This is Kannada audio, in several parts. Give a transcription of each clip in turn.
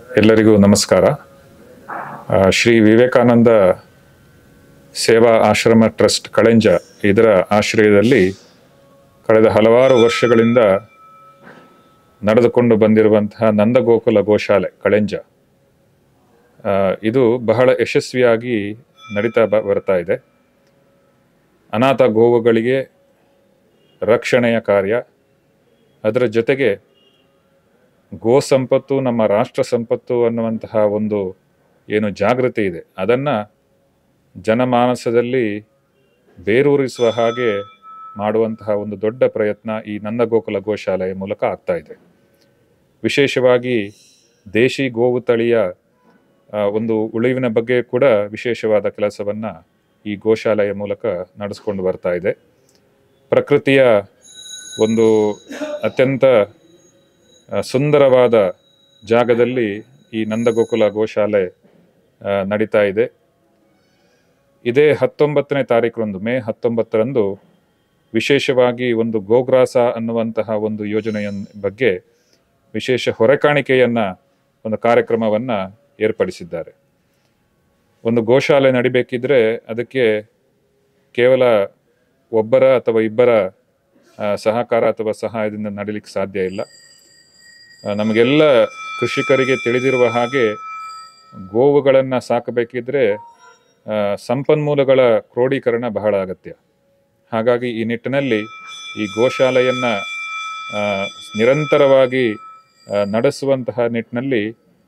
ಎಲ್ಲರಿಗೂ ನಮಸ್ಕಾರ. ಶ್ರೀ ವಿವೇಕಾನಂದ ಸೇವಾ ಆಶ್ರಮ ಟ್ರಸ್ಟ್ ಕಳೆಂಜ ಇದರ ಆಶ್ರಯದಲ್ಲಿ ಕಳೆದ ಹಲವಾರು ವರ್ಷಗಳಿಂದ ನಡೆದುಕೊಂಡು ಬಂದಿರುವಂತಹ ನಂದಗೋಕುಲ ಗೋಶಾಲೆ ಕಳೆಂಜ ಇದು ಬಹಳ ಯಶಸ್ವಿಯಾಗಿ ನಡೀತಾ ಬರ್ತಾ ಇದೆ. ಅನಾಥ ಗೋವುಗಳಿಗೆ ರಕ್ಷಣೆಯ ಕಾರ್ಯ, ಅದರ ಜೊತೆಗೆ ಗೋ ಸಂಪತ್ತು ನಮ್ಮ ರಾಷ್ಟ್ರ ಸಂಪತ್ತು ಅನ್ನುವಂತಹ ಒಂದು ಏನು ಜಾಗೃತಿ ಇದೆ ಅದನ್ನು ಜನಮಾನಸದಲ್ಲಿ ಬೇರೂರಿಸುವ ಹಾಗೆ ಮಾಡುವಂತಹ ಒಂದು ದೊಡ್ಡ ಪ್ರಯತ್ನ ಈ ನಂದಗೋಕುಲ ಗೋಶಾಲೆಯ ಮೂಲಕ ಆಗ್ತಾ ಇದೆ. ವಿಶೇಷವಾಗಿ ದೇಶಿ ಗೋವು ತಳಿಯ ಒಂದು ಉಳಿವಿನ ಬಗ್ಗೆ ಕೂಡ ವಿಶೇಷವಾದ ಕೆಲಸವನ್ನು ಈ ಗೋಶಾಲೆಯ ಮೂಲಕ ನಡೆಸ್ಕೊಂಡು ಬರ್ತಾ ಇದೆ. ಪ್ರಕೃತಿಯ ಒಂದು ಅತ್ಯಂತ ಸುಂದರವಾದ ಜಾಗದಲ್ಲಿ ಈ ನಂದಗೋಕುಲ ಗೋಶಾಲೆ ನಡೀತಾ ಇದೆ. ಇದೇ 19ನೇ ತಾರೀಕರಂದು ಮೇ 19ರಂದು ವಿಶೇಷವಾಗಿ ಒಂದು ಗೋಗ್ರಾಸ ಅನ್ನುವಂತಹ ಒಂದು ಯೋಜನೆಯ ಬಗ್ಗೆ ವಿಶೇಷ ಹೊರೆಕಾಣಿಕೆಯನ್ನು ಒಂದು ಕಾರ್ಯಕ್ರಮವನ್ನು ಏರ್ಪಡಿಸಿದ್ದಾರೆ. ಒಂದು ಗೋಶಾಲೆ ನಡಿಬೇಕಿದ್ರೆ ಅದಕ್ಕೆ ಕೇವಲ ಒಬ್ಬರ ಅಥವಾ ಇಬ್ಬರ ಸಹಕಾರ ಅಥವಾ ಸಹಾಯದಿಂದ ನಡೀಲಿಕ್ಕೆ ಸಾಧ್ಯ ಇಲ್ಲ. ನಮಗೆಲ್ಲ ಕೃಷಿಕರಿಗೆ ತಿಳಿದಿರುವ ಹಾಗೆ ಗೋವುಗಳನ್ನು ಸಾಕಬೇಕಿದ್ರೆ ಸಂಪನ್ಮೂಲಗಳ ಕ್ರೋಢೀಕರಣ ಬಹಳ ಅಗತ್ಯ. ಹಾಗಾಗಿ ಈ ನಿಟ್ಟಿನಲ್ಲಿ ಈ ಗೋಶಾಲೆಯನ್ನು ನಿರಂತರವಾಗಿ ನಡೆಸುವಂತಹ ನಿಟ್ಟಿನಲ್ಲಿ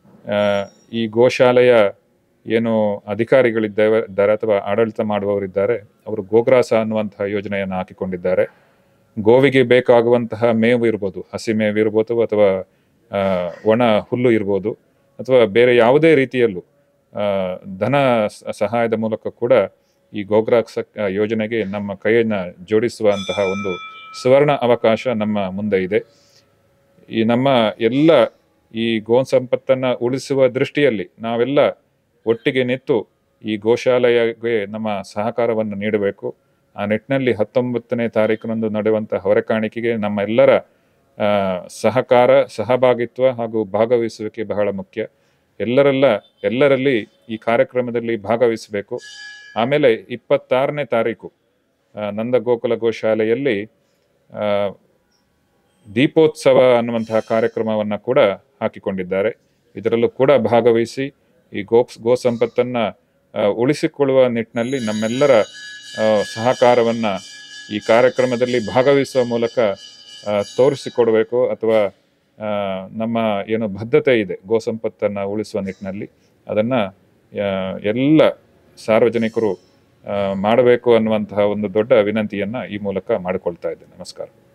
ಈ ಗೋಶಾಲೆಯ ಏನು ಅಧಿಕಾರಿಗಳಿದ್ದಾರೆ ಅಥವಾ ಆಡಳಿತ ಮಾಡುವವರಿದ್ದಾರೆ ಅವರು ಗೋಗ್ರಾಸ ಅನ್ನುವಂತಹ ಯೋಜನೆಯನ್ನು ಹಾಕಿಕೊಂಡಿದ್ದಾರೆ. ಗೋವಿಗೆ ಬೇಕಾಗುವಂತಹ ಮೇವು ಇರ್ಬೋದು, ಹಸಿ ಮೇವು ಇರ್ಬೋದು ಅಥವಾ ಒಣ ಹುಲ್ಲು ಇರ್ಬೋದು ಅಥವಾ ಬೇರೆ ಯಾವುದೇ ರೀತಿಯಲ್ಲೂ ಧನ ಸಹಾಯದ ಮೂಲಕ ಕೂಡ ಈ ಗೋಗ್ರಾಸ ಯೋಜನೆಗೆ ನಮ್ಮ ಕೈಯನ್ನು ಜೋಡಿಸುವಂತಹ ಒಂದು ಸುವರ್ಣ ಅವಕಾಶ ನಮ್ಮ ಮುಂದೆ ಇದೆ. ಈ ನಮ್ಮ ಎಲ್ಲ ಈ ಗೋ ಸಂಪತ್ತನ್ನು ಉಳಿಸುವ ದೃಷ್ಟಿಯಲ್ಲಿ ನಾವೆಲ್ಲ ಒಟ್ಟಿಗೆ ನಿಂತು ಈ ಗೋಶಾಲೆಗೆ ನಮ್ಮ ಸಹಕಾರವನ್ನು ನೀಡಬೇಕು. ಆ ನಿಟ್ಟಿನಲ್ಲಿ 19ನೇ ತಾರೀಕಿನಂದು ನಡೆಯುವಂತಹ ಹೊರೆಕಾಣಿಕೆಗೆ ನಮ್ಮ ಎಲ್ಲರ ಸಹಕಾರ, ಸಹಭಾಗಿತ್ವ ಹಾಗೂ ಭಾಗವಹಿಸುವಿಕೆ ಬಹಳ ಮುಖ್ಯ. ಎಲ್ಲರಲ್ಲಿ ಈ ಕಾರ್ಯಕ್ರಮದಲ್ಲಿ ಭಾಗವಹಿಸಬೇಕು. ಆಮೇಲೆ 26ನೇ ತಾರೀಕು ನಂದಗೋಕುಲ ಗೋಶಾಲೆಯಲ್ಲಿ ದೀಪೋತ್ಸವ ಅನ್ನುವಂತಹ ಕಾರ್ಯಕ್ರಮವನ್ನು ಕೂಡ ಹಾಕಿಕೊಂಡಿದ್ದಾರೆ. ಇದರಲ್ಲೂ ಕೂಡ ಭಾಗವಹಿಸಿ ಈ ಗೋ ಸಂಪತ್ತನ್ನು ಉಳಿಸಿಕೊಳ್ಳುವ ನಿಟ್ಟಿನಲ್ಲಿ ನಮ್ಮೆಲ್ಲರ ಸಹಕಾರವನ್ನು ಈ ಕಾರ್ಯಕ್ರಮದಲ್ಲಿ ಭಾಗವಹಿಸುವ ಮೂಲಕ ತೋರಿಸಿಕೊಡಬೇಕು ಅಥವಾ ನಮ್ಮ ಏನು ಬದ್ಧತೆ ಇದೆ ಗೋ ಸಂಪತ್ತನ್ನು ಉಳಿಸುವ ನಿಟ್ಟಿನಲ್ಲಿ ಅದನ್ನು ಎಲ್ಲ ಸಾರ್ವಜನಿಕರು ಮಾಡಬೇಕು ಅನ್ನುವಂತಹ ಒಂದು ದೊಡ್ಡ ವಿನಂತಿಯನ್ನು ಈ ಮೂಲಕ ಮಾಡಿಕೊಳ್ತಾ ಇದ್ದೇನೆ. ನಮಸ್ಕಾರ.